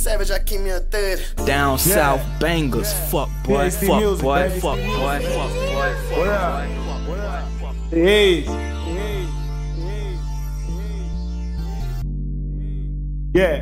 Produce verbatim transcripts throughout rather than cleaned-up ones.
Savage, I keep me a third. Down Yeah. south bangers, Yeah. fuck boy, P H D fuck music, boy, baby. fuck boy, fuck boy, fuck What up? boy, What up? fuck boy. Hey. Yeah.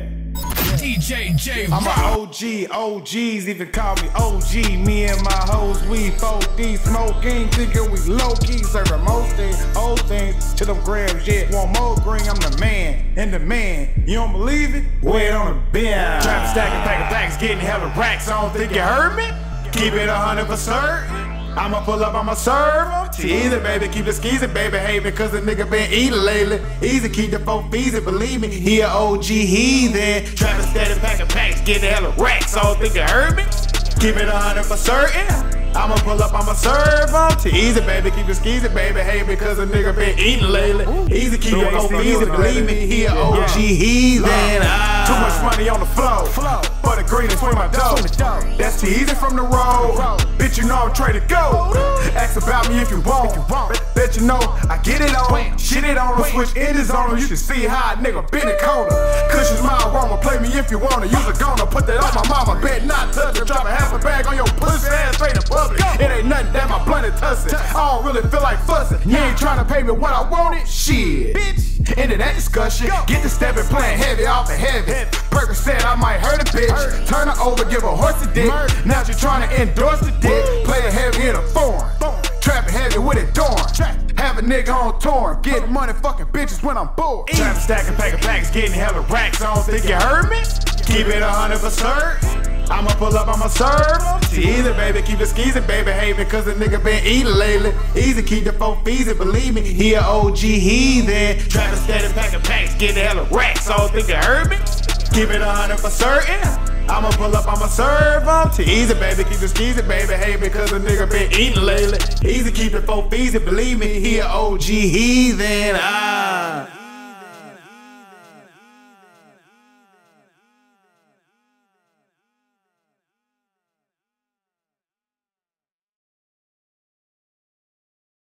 D J J I'm Rock. a O G, O Gs even call me O G. Me and my hoes, we four D smoking, thinking we low key, serving most things, old things to them grams. Yeah, want more green, I'm the man, and the man. You don't believe it? Wait on the bench. Trap stacking, packing bags, getting hella racks. I don't think you heard me. Keep it a hundred for certain. I'ma pull up, I'ma serve him. Tease it, baby, keep the skeezing, baby, hating, cause the nigga been eating lately. Easy, keep the folk easy, believe me, he a O G heathen. Trapping steady, packing packs, getting hella racks, so think you heard me? Keep it a hundred for certain. I'ma pull up, I'ma serve him. Tease it, baby, keep the skeezing, baby, hating, cause the nigga been eating lately. Easy, keep the folk easy, believe me, he a O G heathen. Ah. Too much money on the flow, for the green and swing my dough. That's too easy from the road. Bitch, you know I'm trying to go. Ask about me if you want. Bet you know I get it on. Shit it on, switch engines on them. You should see how a nigga bend the corner. Cushion's my aroma, play me if you wanna. Use a gonna put that on my mama. Bet not touch it. Drop a half a bag on your pussy ass straight in public. It ain't nothing that my blunt is tussing. I don't really feel like fussing. You ain't trying to pay me what I wanted. Shit, bitch. Into that discussion. Get the stepping, playing heavy off the heavy. Perkins said I might hurt a bitch. Turn her over, give a horse a dick. Now she trying to endorse the dick. Playing heavy in a foreign. Trapping heavy with it dorm. Have a nigga on torn. Getting money, fucking bitches when I'm bored. Trapping, stacking, packing packs, getting hella racks. I don't think you heard me. Keep it a hundred for certain. I'ma pull up, I'ma serve. Easy, baby, keep the skeezing, baby, hating, cause the nigga been eating lately. Easy, keep the folk easy, believe me, he a O G heathen. Trapping steady, packing packs, getting hella racks. So I think you heard me. Keep it a hundred for certain. I'ma pull up, I'ma serve him. Easy, baby, keep the skeezing, baby, hating, because the nigga been eating lately. Easy, keep the folk easy, believe me, he a O G heathen. Ah.